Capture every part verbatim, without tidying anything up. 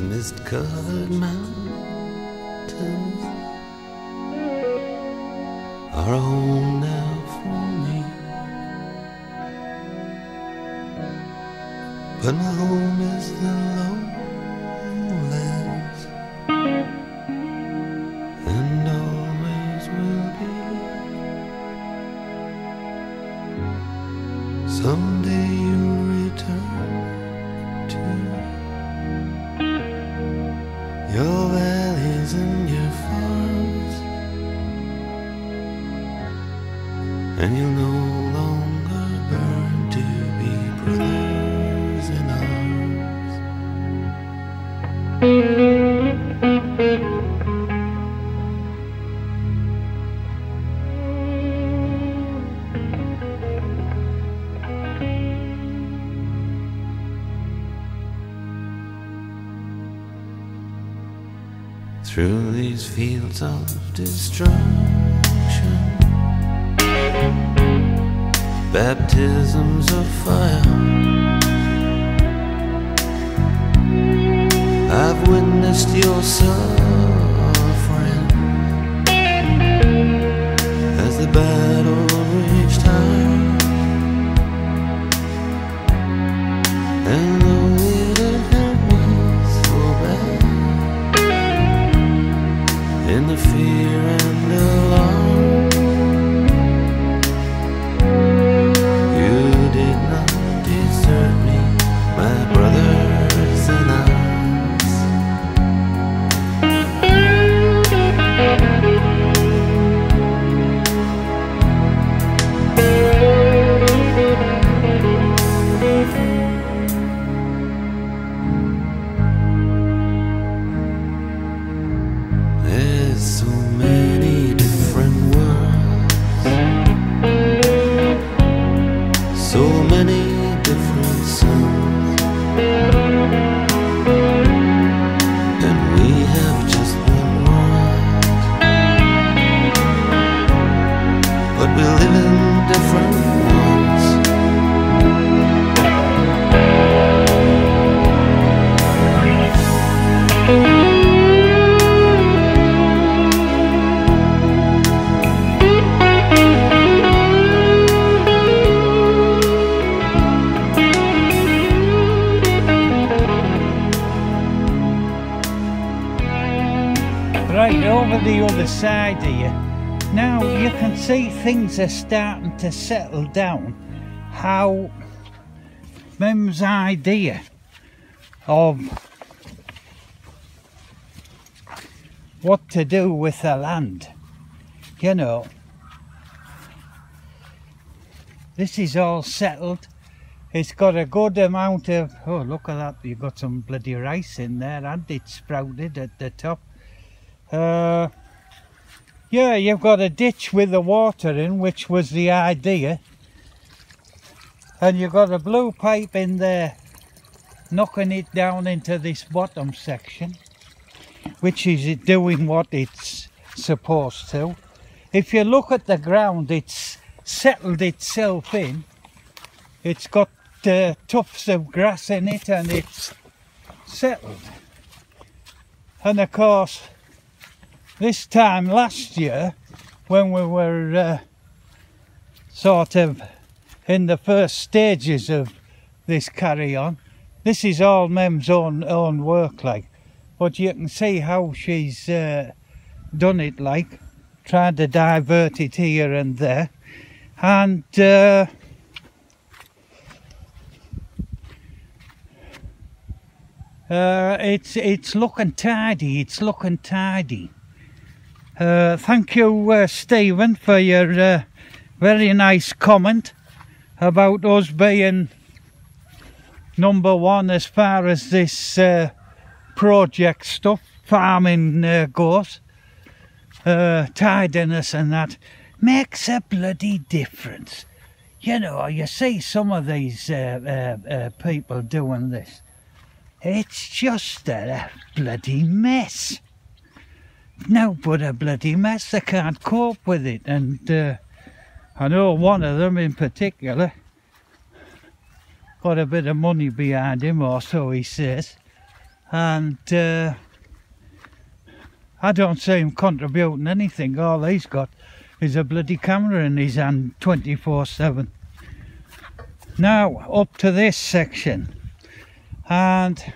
these mist-covered mountains are a home now for me. But my home is the lowlands, and always will be. Someday you'll return to your valleys and your farms, and you'll no longer burn to be brothers in arms. Through these fields of destruction, baptisms of fire, I've witnessed your suffering as the battle reached high. And though it had hurt me so bad, in the fear and alarm, you did not desert me, my brothers in arms. There's so many different worlds, so many different suns, and we have just one world, but we live in different ones. Right over the other side here, now you can see things are starting to settle down. How Mim's idea of what to do with the land, you know, this is all settled. It's got a good amount of, oh look at that, you've got some bloody rice in there and it's sprouted at the top. Uh, yeah, you've got a ditch with the water in, which was the idea, and you've got a blue pipe in there knocking it down into this bottom section, which is doing what it's supposed to. If you look at the ground, it's settled itself in. It's got uh, tufts of grass in it and it's settled. And of course, this time last year, when we were uh, sort of in the first stages of this carry on, this is all Mem's own own work, like, but you can see how she's uh, done it, like, tried to divert it here and there, and uh, uh, it's it's looking tidy. It's looking tidy. Uh, thank you, uh, Stephen, for your uh, very nice comment about us being number one as far as this uh, project stuff, farming uh, goes. Uh, tidiness and that makes a bloody difference. You know, you see some of these uh, uh, uh, people doing this. It's just a bloody mess. No, but a bloody mess. They can't cope with it, and uh, I know one of them in particular got a bit of money behind him, or so he says, and uh, I don't see him contributing anything. All he's got is a bloody camera in his hand twenty-four seven. Now up to this section, and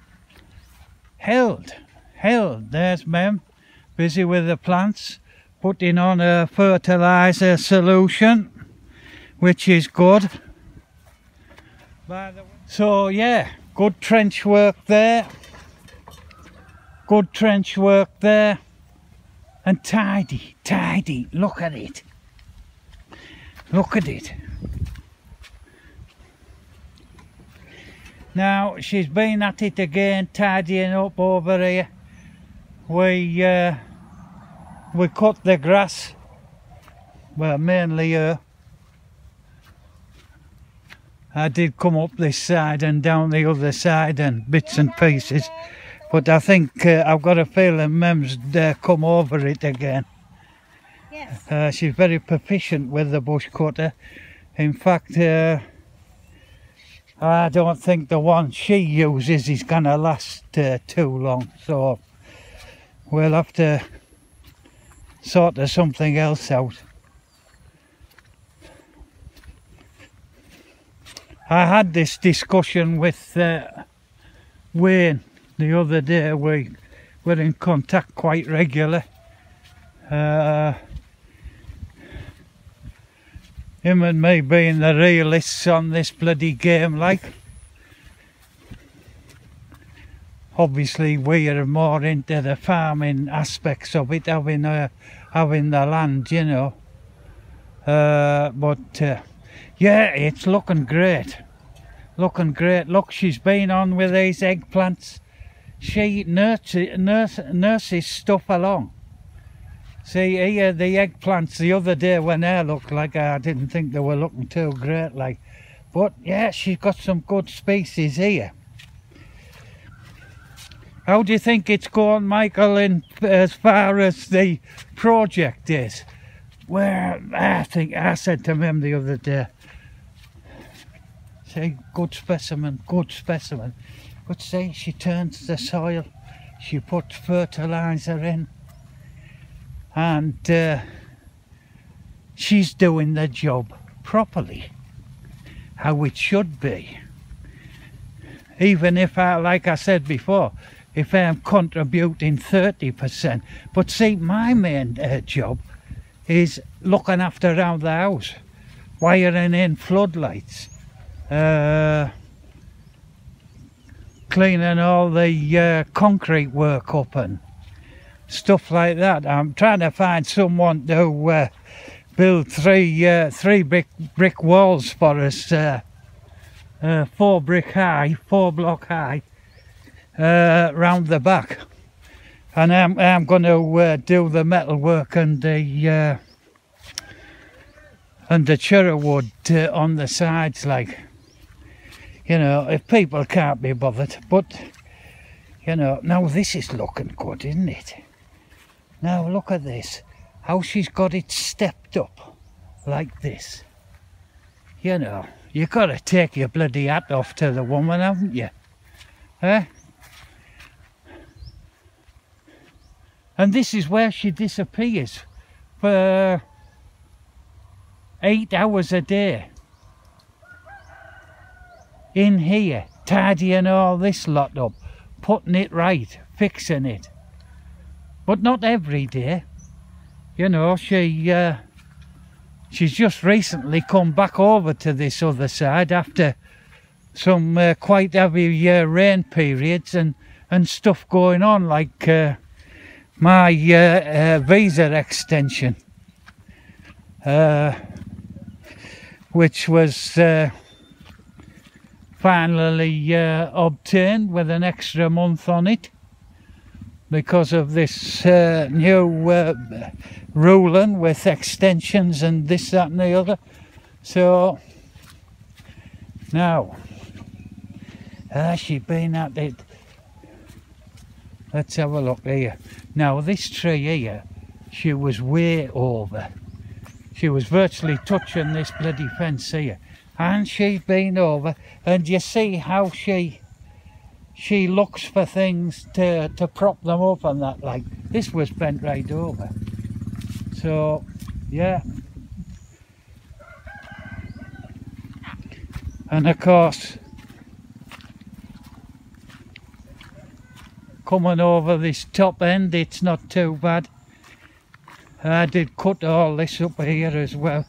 held, held, there's Mem, busy with the plants, putting on a fertiliser solution, which is good. By the way. So yeah, good trench work there, good trench work there, and tidy, tidy, look at it, look at it. Now she's been at it again, tidying up over here. We uh, we cut the grass, well mainly her. I did come up this side and down the other side and bits and pieces, but I think uh, I've got a feeling Mem's uh, come over it again. Yes. Uh, she's very proficient with the bush cutter. In fact, uh, I don't think the one she uses is going to last uh, too long, so we'll have to sort of something else out. I had this discussion with uh, Wayne the other day. We were in contact quite regularly. Uh, him and me being the realists on this bloody game, like. Obviously we are more into the farming aspects of it, having uh, having the land, you know. Uh, but uh, yeah, it's looking great, looking great. Look, she's been on with these eggplants. She nurses, nurse, nurses stuff along. See here, the eggplants the other day when they looked like, I didn't think they were looking too great, like. But yeah, she's got some good species here. How do you think it's going, Michael, in as far as the project is? Well, I think I said to him the other day, say, good specimen, good specimen. But see, she turns the soil, she puts fertiliser in, and uh, she's doing the job properly, how it should be. Even if I, like I said before, if I'm contributing thirty percent. But see, my main uh, job is looking after around the house, wiring in floodlights, uh, cleaning all the uh, concrete work up and stuff like that. I'm trying to find someone to uh, build three uh, three brick brick walls for us, uh, uh, four brick high, four block high, uh, round the back. And I'm I'm going to uh, do the metal work and the uh, and the cherry wood uh, on the sides, like. You know, if people can't be bothered. But, you know, now this is looking good, isn't it? Now look at this. How she's got it stepped up like this. You know, you got to take your bloody hat off to the woman, haven't you? Eh? And this is where she disappears for eight hours a day. In here, tidying all this lot up, putting it right, fixing it. But not every day. You know, she uh, she's just recently come back over to this other side after some uh, quite heavy uh, rain periods and, and stuff going on, like uh, my uh, uh, visa extension, uh, which was uh, finally uh, obtained with an extra month on it because of this uh, new uh, ruling with extensions and this, that and the other. So now uh, she's been at it. Let's have a look here. Now this tree here, she was way over. She was virtually touching this bloody fence here. And she's been over, and you see how she she looks for things to, to prop them up and that. Like this was bent right over. So yeah. And of course, coming over this top end, it's not too bad. I did cut all this up here as well.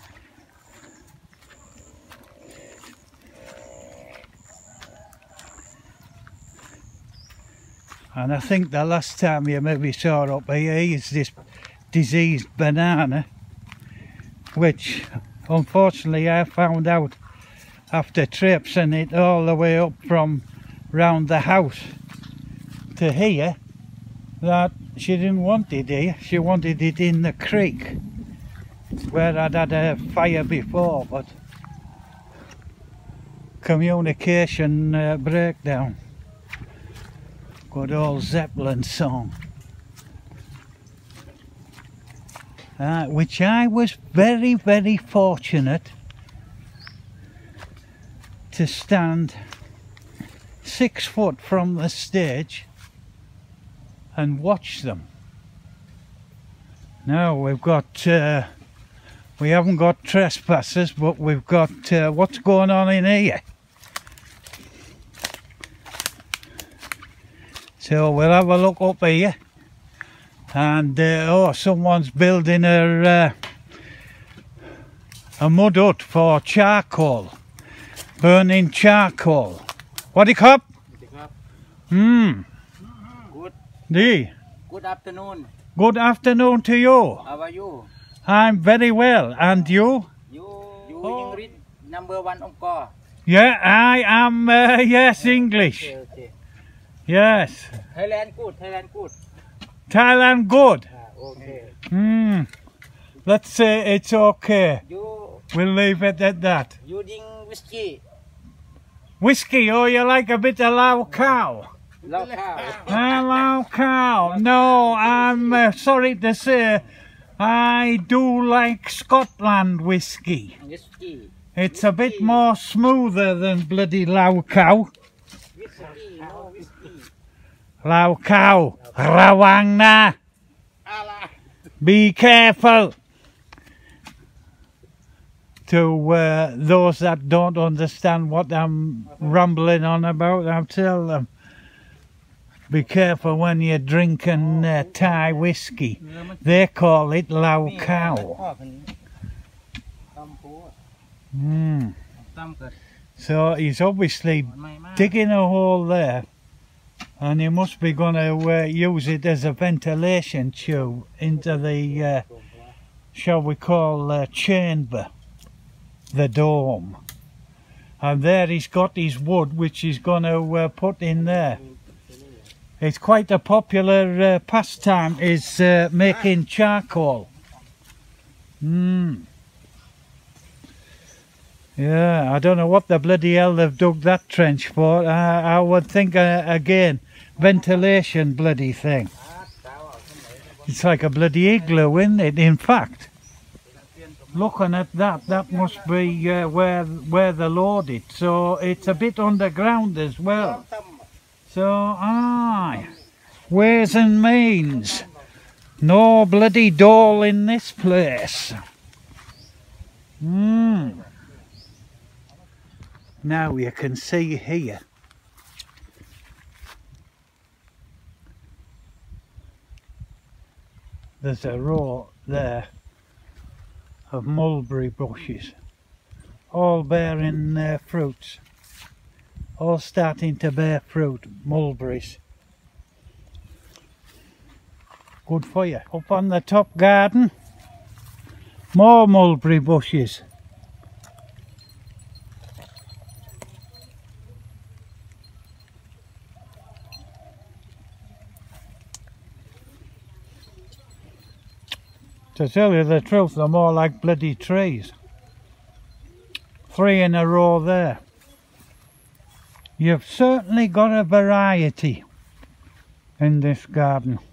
And I think the last time you maybe saw up here is this diseased banana, which unfortunately I found out after traipsing it all the way up from round the house to here, that she didn't want it here, she wanted it in the creek where I'd had a fire before, but communication uh, breakdown. Good old Zeppelin song. Uh, which I was very very fortunate to stand six foot from the stage and watch them. Now we've got, uh, we haven't got trespassers, but we've got, uh, what's going on in here? So we'll have a look up here, and uh, oh, someone's building a, uh, a mud hut for charcoal. Burning charcoal. What do you call? Hmm. Good. D. Good afternoon. Good afternoon to you. How are you? I'm very well. And you? You you oh. read number one O M K O. Yeah, I am. Uh, yes, English. Okay, okay. Yes. Thailand good. Thailand good. Thailand good. Ah, okay. Hmm. Let's say it's okay. You. We'll leave it at that. You drink whiskey. Whiskey, oh, you like a bit of Lao cow? Lao cow. Ah, Lao cow. No, I'm uh, sorry to say, I do like Scotland whiskey. Whiskey. It's a bit more smoother than bloody Lao cow. Whiskey, no whiskey. Lao cow. Rawang na. Be careful. To uh, those that don't understand what I'm rambling on about, I'll tell them, be careful when you're drinking uh, Thai whiskey. They call it Lao cow. Mm. So he's obviously digging a hole there, and he must be going to uh, use it as a ventilation tube into the, uh, shall we call, uh, chamber. The dome. And there he's got his wood, which he's going to uh, put in there. It's quite a popular uh, pastime, is uh, making charcoal. Mm. Yeah, I don't know what the bloody hell they've dug that trench for. I, I would think uh, again, ventilation bloody thing. It's like a bloody igloo, isn't it? In fact, looking at that, that must be uh, where where they load it. So it's a bit underground as well. So aye, ways and means. No bloody door in this place. Mm. Now you can see here. There's a row there of mulberry bushes, all bearing uh, fruits, all starting to bear fruit, mulberries. Good for you. Up on the top garden, more mulberry bushes. To tell you the truth, they're more like bloody trees. Three in a row there. You've certainly got a variety in this garden.